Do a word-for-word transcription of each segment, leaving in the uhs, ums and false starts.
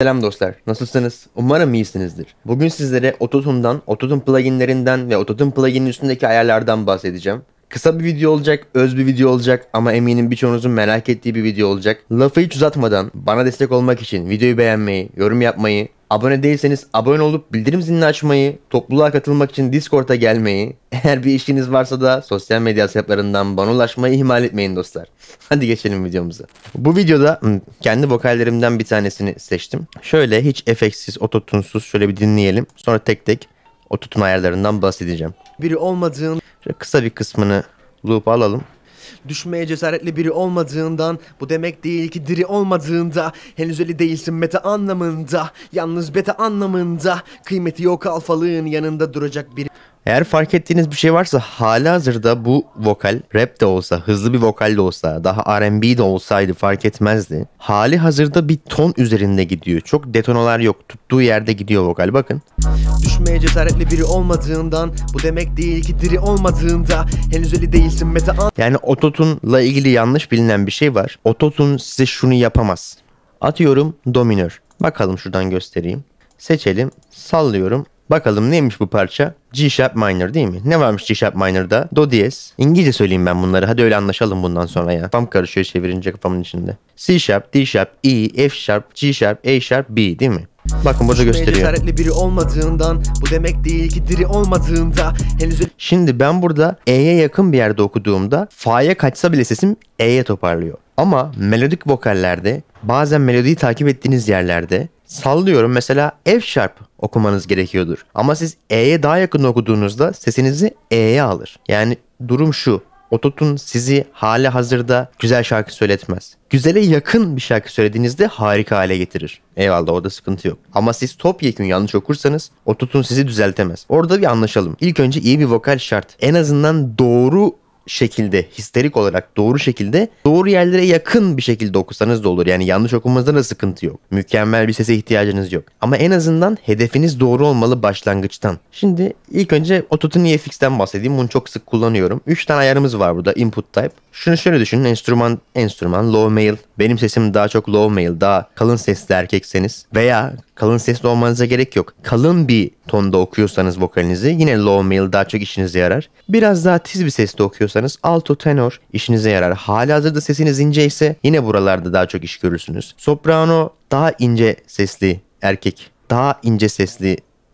Selam dostlar, nasılsınız? Umarım iyisinizdir. Bugün sizlere Autotune'dan, Autotune pluginlerinden ve Autotune pluginin üstündeki ayarlardan bahsedeceğim. Kısa bir video olacak, öz bir video olacak ama eminim birçoğunuzun merak ettiği bir video olacak. Lafı hiç uzatmadan bana destek olmak için videoyu beğenmeyi, yorum yapmayı, abone değilseniz abone olup bildirim zilini açmayı, topluluğa katılmak için Discord'a gelmeyi, eğer bir işiniz varsa da sosyal medya hesaplarından bana ulaşmayı ihmal etmeyin dostlar. Hadi geçelim videomuza. Bu videoda kendi vokallerimden bir tanesini seçtim. Şöyle hiç efektsiz, ototunsuz şöyle bir dinleyelim. Sonra tek tek Autotune ayarlarından bahsedeceğim. Biri olmadığın, şöyle kısa bir kısmını loop alalım. düşmeye cesaretli biri olmadığından, bu demek değil ki diri olmadığında, henüz öyle değilsin meta anlamında, yalnız beta anlamında, kıymeti yok alfalığın yanında duracak biri. Eğer fark ettiğiniz bir şey varsa halihazırda bu vokal rap de olsa, hızlı bir vokal de olsa, daha R and B de olsaydı fark etmezdi. Hali hazırda bir ton üzerinde gidiyor. Çok detonalar yok. Tuttuğu yerde gidiyor vokal, bakın. Düşmeye cesaretli biri olmadığından, bu demek değil ki diri olmadığında, henüz öyle değilsin meta an... Yani Autotune'la ilgili yanlış bilinen bir şey var. Autotune size şunu yapamaz. Atıyorum do minör. Bakalım şuradan göstereyim. Seçelim. Sallıyorum. Bakalım neymiş bu parça? G sharp minor değil mi? Ne varmış G sharp minor'da? Do diyez. İngilizce söyleyeyim ben bunları. Hadi öyle anlaşalım bundan sonra ya. Kafam karışıyor çevirince kafamın içinde. C sharp, D sharp, E, F sharp, G sharp, A sharp, B değil mi? Bakın burada gösteriyor. Cesaretli biri olmadığından, bu demek değil ki diri olmadığında, henüz... Şimdi ben burada E'ye yakın bir yerde okuduğumda Fa'ya kaçsa bile sesim E'ye toparlıyor. Ama melodik vokallerde, bazen melodiyi takip ettiğiniz yerlerde sallıyorum, mesela F sharp okumanız gerekiyordur. Ama siz E'ye daha yakın okuduğunuzda sesinizi E'ye alır. Yani durum şu. Autotune sizi hali hazırda güzel şarkı söyletmez. Güzele yakın bir şarkı söylediğinizde harika hale getirir. Eyvallah, orada sıkıntı yok. Ama siz topyekun yanlış okursanız Autotune sizi düzeltemez. Orada bir anlaşalım. İlk önce iyi bir vokal şart. En azından doğru şekilde, histerik olarak doğru şekilde, doğru yerlere yakın bir şekilde okusanız da olur. Yani yanlış okumanızda da sıkıntı yok. Mükemmel bir sese ihtiyacınız yok. Ama en azından hedefiniz doğru olmalı başlangıçtan. Şimdi ilk önce Autotune E F X'ten bahsedeyim. Bunu çok sık kullanıyorum. üç tane ayarımız var burada. Input type. Şunu şöyle düşünün. Enstrüman, enstrüman, low male. Benim sesim daha çok low male. Daha kalın sesli erkekseniz veya kalın sesli olmanıza gerek yok. Kalın bir tonda okuyorsanız vokalinizi yine low male daha çok işinize yarar. Biraz daha tiz bir sesle okuyorsanız alto tenor işinize yarar. Halihazırda sesiniz ince ise yine buralarda daha çok iş görürsünüz. Soprano daha ince sesli erkek. Daha ince sesli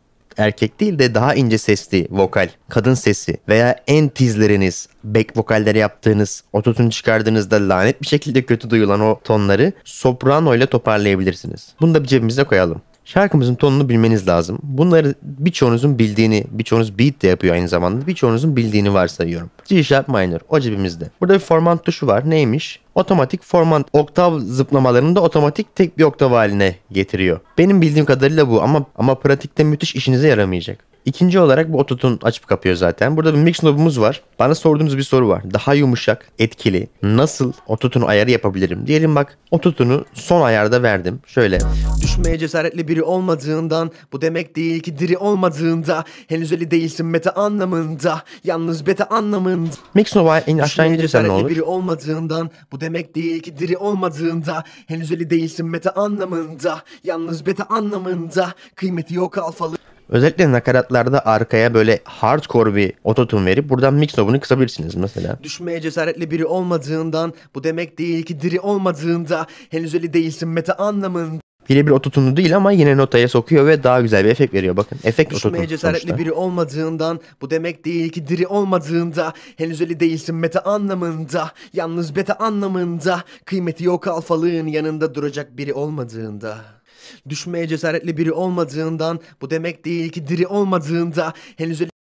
erkek değil de daha ince sesli vokal, kadın sesi veya en tizleriniz, back vokalleri yaptığınız, Autotune çıkardığınızda lanet bir şekilde kötü duyulan o tonları soprano ile toparlayabilirsiniz. Bunu da bir cebimize koyalım. Şarkımızın tonunu bilmeniz lazım. Bunları birçoğunuzun bildiğini, birçoğunuz beat de yapıyor aynı zamanda. Birçoğunuzun bildiğini varsayıyorum. G sharp minor o cebimizde. Burada bir formant tuşu var. Neymiş? Otomatik formant, oktav zıplamalarını da otomatik tek bir oktav haline getiriyor. Benim bildiğim kadarıyla bu ama ama pratikte müthiş işinize yaramayacak. İkinci olarak bu Autotune açıp kapıyor zaten. Burada bir mix knobumuz var. Bana sorduğunuz bir soru var. Daha yumuşak, etkili, nasıl Autotune ayarı yapabilirim? Diyelim bak, Autotune'u son ayarda verdim. Şöyle. Düşmeye cesaretli biri olmadığından, bu demek değil ki diri olmadığında, henüz öyle değilsin meta anlamında, yalnız beta anlamında. Mix knob'u in aşağı indirirsen ne olur? Biri olmadığından, bu demek değil ki diri olmadığında, henüz öyle değilsin meta anlamında, yalnız beta anlamında, kıymeti yok alfalı. Özellikle nakaratlarda arkaya böyle hardcore bir Autotune verip buradan mix knobunu kısabilirsiniz mesela. Düşmeye cesaretli biri olmadığından, bu demek değil ki diri olmadığında, henüz öyle değilsin meta anlamında. Birebir Autotune'u değil ama yine notaya sokuyor ve daha güzel bir efekt veriyor. Bakın, efekt Autotune Düşmeye cesaretli sonuçta. biri olmadığından, bu demek değil ki diri olmadığında, henüz öyle değilsin meta anlamında, yalnız beta anlamında, kıymeti yok alfalığın yanında duracak biri olmadığında. Düşmeye cesaretli biri olmadığından, bu demek değil ki diri olmadığında, henüz öyle...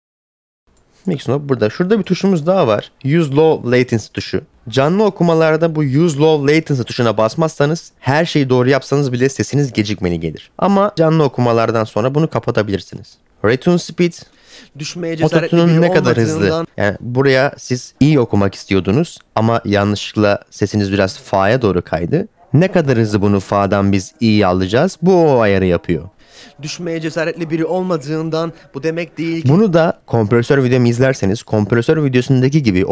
Mix knob burada. Şurada bir tuşumuz daha var. Use low latency tuşu. Canlı okumalarda bu use low latency tuşuna basmazsanız her şeyi doğru yapsanız bile sesiniz gecikmeli gelir. Ama canlı okumalardan sonra bunu kapatabilirsiniz. Retune speed. Düşmeye cesaretli Autotune'un biri ne kadar hızlı. olmadığından... Yani buraya siz iyi okumak istiyordunuz ama yanlışlıkla sesiniz biraz fa'ya doğru kaydı. Ne kadar hızlı bunu fa'dan biz iyi alacağız? Bu o ayarı yapıyor. Düşmeye cesaretli biri olmadığından, bu demek değil ki... Bunu da kompresör videomu izlerseniz kompresör videosundaki gibi o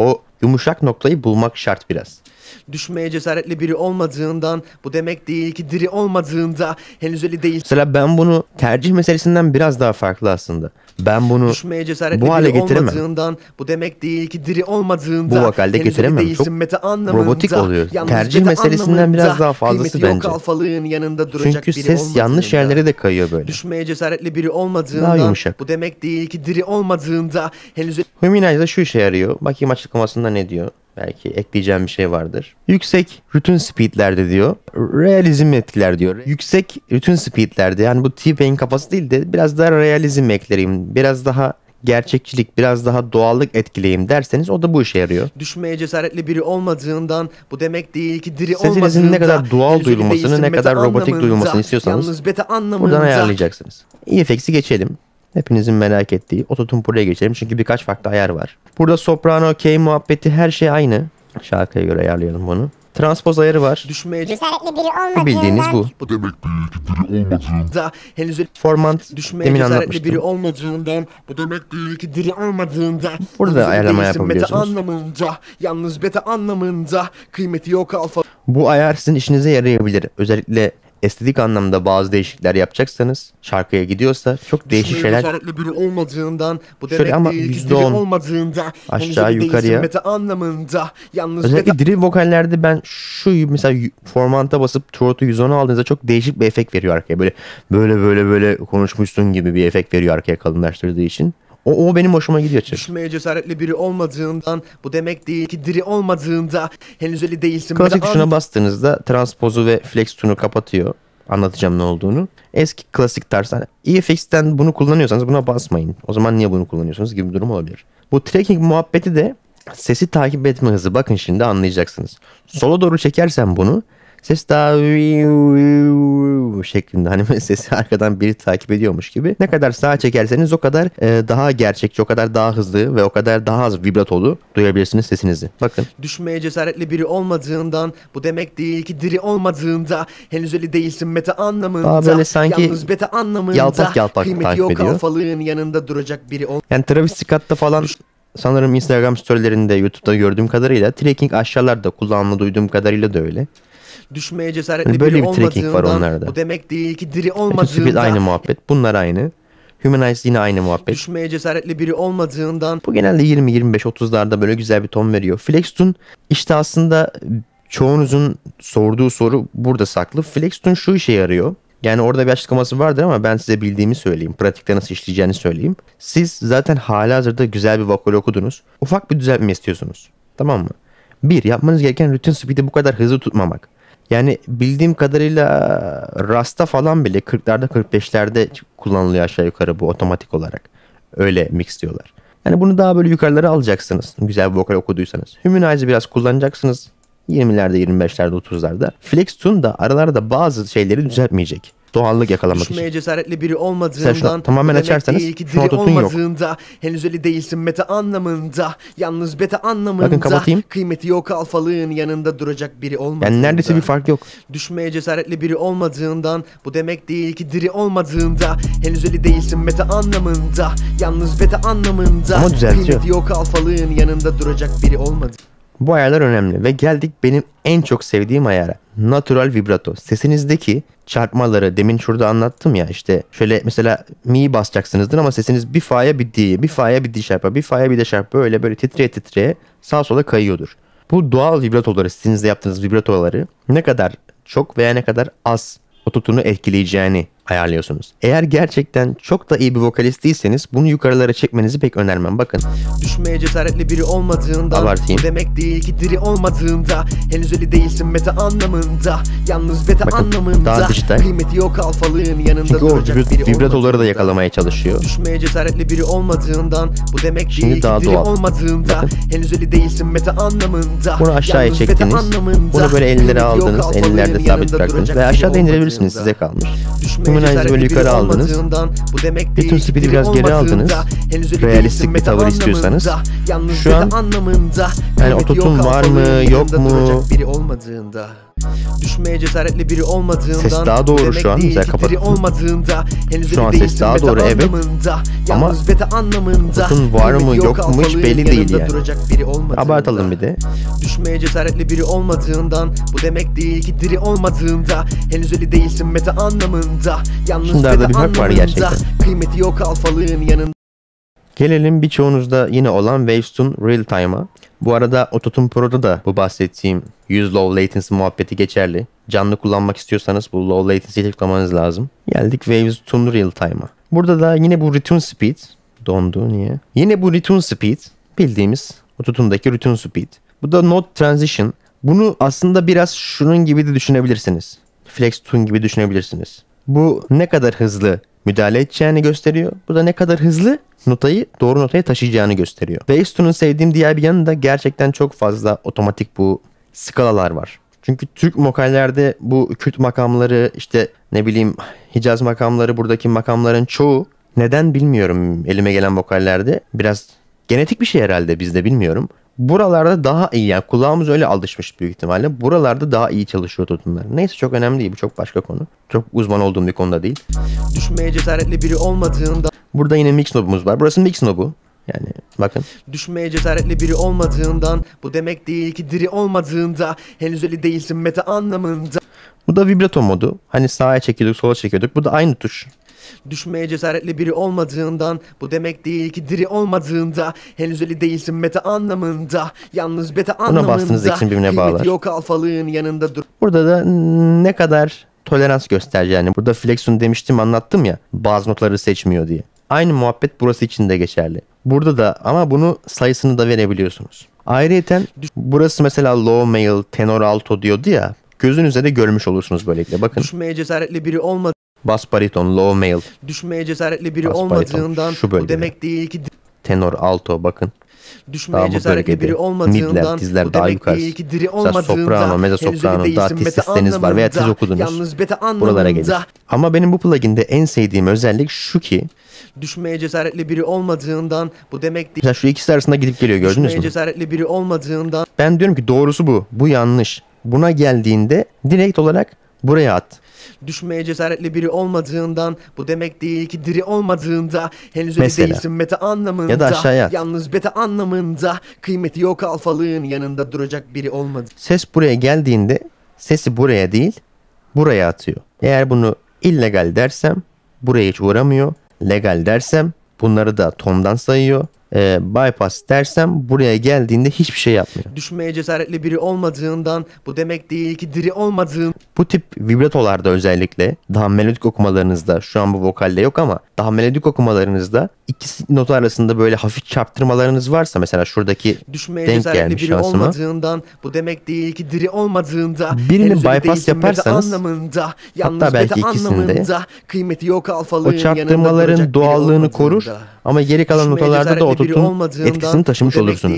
yumuşak noktayı bulmak şart biraz. Düşmeye cesaretli biri olmadığından, bu demek değil ki diri olmadığında, henüz öyle değil. Mesela ben bunu tercih meselesinden biraz daha farklı aslında. Ben bunu Düşmeye cesaretli bu hale biri getiremem. olmadığından, bu demek değil ki diri olmadığında, Bu vokalde henüz getiremem. öyle değilsin Çok meta anlamında. robotik oluyor. Yalnız Tercih beta meselesinden anlamında, biraz daha fazlası kıymeti yok bence. alfalığın yanında duracak Çünkü biri ses olmadığında. yanlış yerlere de kayıyor böyle. Düşmeye cesaretli biri Daha olmadığından, yumuşak. bu demek değil ki diri olmadığında, henüz Humanize'da şu işe yarıyor. Bakayım açıklamasında ne diyor. Belki ekleyeceğim bir şey vardır. Yüksek rutin speedlerde diyor. Realizm etkiler diyor. Yüksek rutin speedlerde, yani bu T-Pain kafası değil de biraz daha realizm ekleyeyim. Biraz daha gerçekçilik, biraz daha doğallık etkileyeyim derseniz o da bu işe yarıyor. düşmeye cesaretli biri olmadığından, bu demek değil ki diri olmadığında. Sesinizin ne kadar doğal henüz öyle duyulmasını, değilsin ne meta kadar robotik anlamında. duyulmasını istiyorsanız Yalnız beta anlamında. buradan ayarlayacaksınız. E F X'i geçelim. Hepinizin merak ettiği Autotune buraya geçelim çünkü birkaç farklı ayar var. Burada soprano, key muhabbeti her şey aynı. Şarkıya göre ayarlayalım bunu. Transpoz ayarı var. Düşmeye Cesaretli biri olmadığından. Bu bildiğiniz bu. bu demek değil ki diri olmadığında, henüz öyle Formant düşmeye demin cesaretli biri anlatmıştım. olmadığından, bu demek değil ki diri olmadığında. Burada Yalnız öyle ayarlama değilsin yapabiliyorsunuz. Meta anlamında, yalnız beta anlamında, kıymeti yok alfa. Bu ayar sizin işinize yarayabilir. Özellikle estetik anlamda bazı değişiklikler yapacaksanız, şarkıya gidiyorsa çok değişik Düşmeye şeyler. cesaretli biri olmadığından, bu Şöyle demek ama değil ki yüzde diri on olmadığında, henüz aşağı öyle değilsin yukarıya. Meta anlamında, yalnız Özellikle beta drill vokallerde ben şu mesela y- formanta basıp throat'u yüz ona aldığınızda çok değişik bir efekt veriyor arkaya. Böyle böyle böyle böyle konuşmuşsun gibi bir efekt veriyor arkaya kalınlaştırdığı için. O, o benim hoşuma gidiyor açıkçası. düşmeye cesaretli biri olmadığından, bu demek değil ki diri olmadığında, henüz öyle değilsin Klasik Meta tuşuna an- bastığınızda transpozu ve flex tuşunu kapatıyor. Anlatacağım ne olduğunu. Eski klasik tarz. Hani E F X'ten bunu kullanıyorsanız buna basmayın. O zaman niye bunu kullanıyorsunuz gibi bir durum olabilir. Bu tracking muhabbeti de sesi takip etme hızı. Bakın şimdi anlayacaksınız. Sola doğru çekersen bunu ses daha şeklinde, hani sesi arkadan biri takip ediyormuş gibi. Ne kadar sağa çekerseniz o kadar e, daha gerçekçi, o kadar daha hızlı ve o kadar daha az vibratolu duyabilirsiniz sesinizi. Bakın. düşmeye cesaretli biri olmadığından, bu demek değil ki diri olmadığında, henüz öyle değilsin meta anlamında. Daha böyle sanki yalnız beta anlamında, yalpak yalpak kıymeti takip yok ediyor. alfalığın yanında duracak biri ol. Yani Travis Scott'ta falan sanırım Instagram storylerinde, YouTube'da gördüğüm kadarıyla tracking aşağılarda kullanımı duyduğum kadarıyla da öyle. düşmeye cesaretli Yani böyle biri bir tracking var olmadığından, onlarda. bu demek değil ki diri Bütün olmadığında. speed aynı muhabbet. Bunlar aynı. Humanize yine aynı muhabbet. düşmeye cesaretli biri olmadığından, Bu genelde yirmi yirmi beş otuzlarda böyle güzel bir ton veriyor. Flextune işte aslında çoğunuzun sorduğu soru burada saklı. Flextune şu işe yarıyor. Yani orada bir açıklaması vardır ama ben size bildiğimi söyleyeyim. Pratikte nasıl işleyeceğini söyleyeyim. Siz zaten halihazırda güzel bir vokal okudunuz. Ufak bir düzeltme istiyorsunuz. Tamam mı? Bir, yapmanız gereken rutin speed'i bu kadar hızlı tutmamak. Yani bildiğim kadarıyla Rasta falan bile kırklarda kırk beşlerde kullanılıyor aşağı yukarı bu otomatik olarak. Öyle mixliyorlar. Yani bunu daha böyle yukarılara alacaksınız. Güzel bir vokal okuduysanız. Humanize'ı biraz kullanacaksınız. yirmilerde, yirmi beşlerde, otuzlarda. Flextune da aralarda bazı şeyleri düzeltmeyecek. Doğallık yakalamak düşmeye için. cesaretli biri Sen olmadığından, şunu tamamen bu demek açarsanız değil ki şu an diri autotune yok. olmadığında, henüz öyle değilsin meta anlamında, yalnız beta anlamında, Bakın kapatayım. kıymeti yok alfalığın yanında duracak biri olmadığında. Yani neredeyse bir fark yok. düşmeye cesaretli biri olmadığından, bu demek değil ki diri olmadığında, henüz öyle değilsin meta anlamında, yalnız beta anlamında, Ama düzeltiyor. kıymeti yok alfalığın yanında duracak biri olmadı. Bu ayarlar önemli ve geldik benim en çok sevdiğim ayara. Natural vibrato. Sesinizdeki çarpmaları demin şurada anlattım ya, işte şöyle mesela mi'yi basacaksınızdır ama sesiniz bir fa'ya bir di'ye, bir fa'ya bir di şarpa, bir fa'ya bir de şarpa böyle böyle titreye titreye sağa sola kayıyordur. Bu doğal vibratoları, sesinizde yaptığınız vibratoları ne kadar çok veya ne kadar az ototune'u etkileyeceğini ayarlıyorsunuz. Eğer gerçekten çok da iyi bir vokalist değilseniz bunu yukarılara çekmenizi pek önermem. Bakın. Düşmeye cesaretli biri olmadığından, Abartayım. bu demek değil ki diri olmadığında, henüz öyle değilsin meta anlamında, yalnız beta Bakın, anlamında, daha dijital. kıymeti yok alfalığın yanında Çünkü o duracak vibrat- biri vibratoları da olmadığında. yakalamaya çalışıyor. Düşmeye cesaretli biri olmadığından, bu demek Şimdi değil ki daha diri doğal. olmadığında, Bakın. henüz öyle değilsin meta anlamında, Bunu aşağıya yalnız beta çektiniz. anlamında, Bunu böyle ellere kıymeti yok aldınız. alfalığın Ellerde sabit yanında bıraktınız. duracak Ve biri aşağıda indirebilirsiniz. olmadığında. Size kalmış. Düşmeye Humanize'ı cesaretli böyle biri yukarı aldınız. olmadığından, bu demek Bütün değil ki speed'i diri biraz geri olmadığında, aldınız. henüz öyle Realistik değilsin bir meta tavır istiyorsanız. anlamında, yalnız Şu beta an anlamında, yani kıymeti ototune yok var alfalığın mı, yok yanında mu? duracak biri olmadığında. Düşmeye cesaretli biri olmadığından, Ses daha doğru şu an. Güzel kapattım. Olmadığında, henüz şu an ses daha doğru evet. Ama ototun var mı yok mu hiç belli değil yani. Abartalım bir de. Düşmeye cesaretli biri olmadığından, bu demek değil ki diri olmadığında, henüz öyle değilsin meta anlamında. Yalnız Şimdi arada bir fark var gerçekten. Kıymeti yok alfalığın yanında. Gelelim birçoğunuzda yine olan Wavestone Real Time'a. Bu arada Autotune Pro'da da bu bahsettiğim yüz low latency muhabbeti geçerli. Canlı kullanmak istiyorsanız bu low latency'yi tıklamanız lazım. Geldik Wavestone Real Time'a. Burada da yine bu return speed. Dondu niye? Yine bu return speed bildiğimiz Autotune'daki return speed. Bu da note transition. Bunu aslında biraz şunun gibi de düşünebilirsiniz. Flex tune gibi düşünebilirsiniz. Bu ne kadar hızlı müdahale edeceğini gösteriyor. Bu da ne kadar hızlı notayı doğru notaya taşıyacağını gösteriyor. Wavestone'un sevdiğim diğer bir yanı da gerçekten çok fazla otomatik bu skalalar var. Çünkü Türk vokallerde bu Kürt makamları, işte ne bileyim Hicaz makamları, buradaki makamların çoğu neden bilmiyorum elime gelen vokallerde biraz genetik bir şey herhalde, bizde bilmiyorum. Buralarda daha iyi, yani kulağımız öyle alışmış büyük ihtimalle. Buralarda daha iyi çalışıyor tutumlar. Neyse çok önemli değil, bu çok başka konu. Çok uzman olduğum bir konuda değil. Düşmeye cesaretli biri olmadığında. Burada yine mix knob'umuz var. Burası mix knob'u. Yani bakın. Düşmeye cesaretli biri olmadığından, bu demek değil ki diri olmadığında, henüz öyle değilsin meta anlamında. Bu da vibrato modu. Hani sağa çekiyorduk, sola çekiyorduk. Bu da aynı tuş. Düşmeye cesaretli biri olmadığından, bu demek değil ki diri olmadığında, henüz öyle değilsin meta anlamında. Yalnız beta anlamında. Buna bastığınız ikisini birbirine bağlar. Yok alfalığın yanında dur. Burada da ne kadar tolerans göstereceğini. Yani burada Flex'un demiştim, anlattım ya. Bazı notları seçmiyor diye. Aynı muhabbet burası için de geçerli. Burada da ama bunu sayısını da verebiliyorsunuz. Ayrıyeten burası mesela low male, tenor alto diyordu ya. Gözünüzde de görmüş olursunuz böylelikle. Bakın. Düşmeye cesaretli biri olmadı. Bas bariton, low male. Düşmeye cesaretli biri bas olmadığından, şu bu demek değil ki tenor alto bakın. Düşmeye cesaretli biri olmadığından, midler, dizler bu daha demek yukarı. değil ki diri olmadığında, soprano, mezzo soprano, daha tiz sesleriniz var veya tiz okudunuz. Yalnız beta buralara gelir. Ama benim bu plugin'de en sevdiğim özellik şu ki, düşmeye cesaretli biri olmadığından, bu demek değil. Mesela şu ikisi arasında gidip geliyor, gördünüz mü? Düşmeye cesaretli biri olmadığından. Ben diyorum ki doğrusu bu. Bu yanlış. Buna geldiğinde direkt olarak buraya at. Düşmeye cesaretli biri olmadığından, bu demek değil ki diri olmadığında, henüz öyle mesela değilsin meta anlamında. Ya da aşağıya at. Yalnız beta anlamında, kıymeti yok alfalığın yanında duracak biri olmadı. Ses buraya geldiğinde sesi buraya değil buraya atıyor. Eğer bunu illegal dersem buraya hiç uğramıyor. Legal dersem bunları da tondan sayıyor. Ee, bypass dersem buraya geldiğinde hiçbir şey yapmıyor. Düşmeye cesaretli biri olmadığından, bu demek değil ki diri olmadığın. Bu tip vibratolarda özellikle daha melodik okumalarınızda, şu an bu vokalde yok ama daha melodik okumalarınızda ikisi nota arasında böyle hafif çarptırmalarınız varsa, mesela şuradaki düşmeye denk cesaretli gelmiş biri şansıma. Olmadığından, bu demek değil ki diri olmadığında, birini bypass yaparsanız, anlamında, hatta belki ikisini de, kıymeti yok alfalığın o çarptırmaların doğallığını korur ama geri kalan notalarda da ototun etkisini taşımış olursunuz.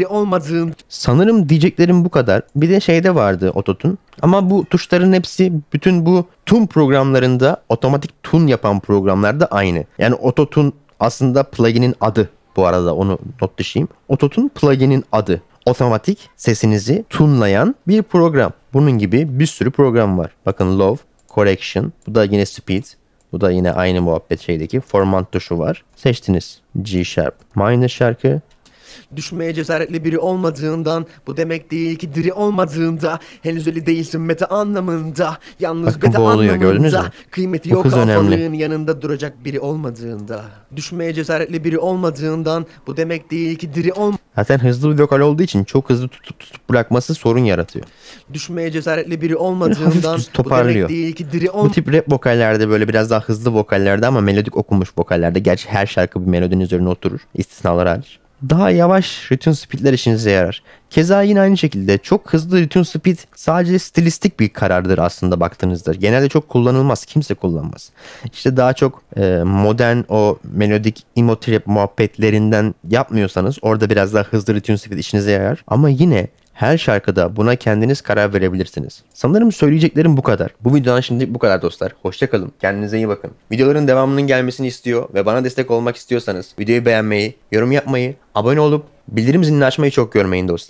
Sanırım diyeceklerim bu kadar. Bir de şeyde vardı ototun. Ama bu tuşların hepsi bütün bu tune programlarında, otomatik tune yapan programlarda aynı. Yani ototun aslında plugin'in adı. Bu arada onu not düşeyim. Ototun plugin'in adı. Otomatik sesinizi tunelayan bir program. Bunun gibi bir sürü program var. Bakın low, correction, bu da yine speed. Bu da yine aynı muhabbet şeydeki format tuşu var. Seçtiniz. G sharp minor şarkı. Düşmeye cesaretli biri olmadığından, bu demek değil ki diri olmadığında, henüz öyle değilsin meta anlamında. Yalnız bakın, beta oluyor, anlamında, kıymeti bu yok alfalığın önemli. yanında duracak biri olmadığında. Düşmeye cesaretli biri olmadığından, bu demek değil ki diri olm. Zaten hızlı bir vokal olduğu için çok hızlı tutup tutup bırakması sorun yaratıyor. Düşmeye cesaretli biri olmadığından, bu demek değil ki diri olm. Bu tip rap vokallerde, böyle biraz daha hızlı vokallerde ama melodik okunmuş vokallerde, gerçi her şarkı bir melodinin üzerine oturur, istisnalar hariç, daha yavaş return speed'ler işinize yarar. Keza yine aynı şekilde çok hızlı return speed sadece stilistik bir karardır aslında baktığınızda. Genelde çok kullanılmaz. Kimse kullanmaz. İşte daha çok e, modern o melodik emo trap muhabbetlerinden yapmıyorsanız orada biraz daha hızlı return speed işinize yarar. Ama yine her şarkıda buna kendiniz karar verebilirsiniz. Sanırım söyleyeceklerim bu kadar. Bu videodan şimdi bu kadar dostlar. Hoşça kalın. Kendinize iyi bakın. Videoların devamının gelmesini istiyor ve bana destek olmak istiyorsanız videoyu beğenmeyi, yorum yapmayı, abone olup bildirim zilini açmayı çok görmeyin dostlar.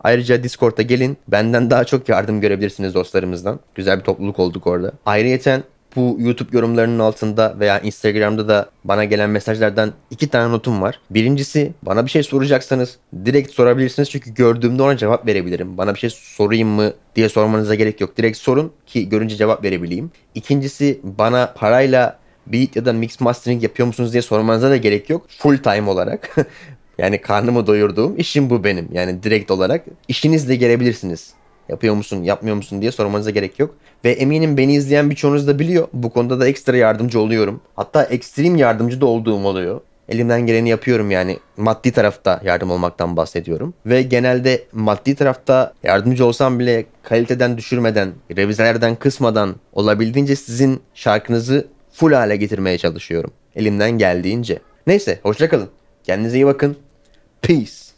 Ayrıca Discord'a gelin. Benden daha çok yardım görebilirsiniz dostlarımızdan. Güzel bir topluluk olduk orada. Ayrıyeten bu YouTube yorumlarının altında veya Instagram'da da bana gelen mesajlardan iki tane notum var. Birincisi, bana bir şey soracaksanız direkt sorabilirsiniz. Çünkü gördüğümde ona cevap verebilirim. Bana bir şey sorayım mı diye sormanıza gerek yok. Direkt sorun ki görünce cevap verebileyim. İkincisi, bana parayla beat ya da mix mastering yapıyor musunuz diye sormanıza da gerek yok. Full time olarak. Yani karnımı doyurduğum işim bu benim. Yani direkt olarak işinizle gelebilirsiniz. Yapıyor musun, yapmıyor musun diye sormanıza gerek yok. Ve eminim beni izleyen birçoğunuz da biliyor. Bu konuda da ekstra yardımcı oluyorum. Hatta ekstrem yardımcı da olduğum oluyor. Elimden geleni yapıyorum yani. Maddi tarafta yardım olmaktan bahsediyorum. Ve genelde maddi tarafta yardımcı olsam bile kaliteden düşürmeden, revizelerden kısmadan olabildiğince sizin şarkınızı full hale getirmeye çalışıyorum. Elimden geldiğince. Neyse, hoşça kalın. Kendinize iyi bakın. Peace.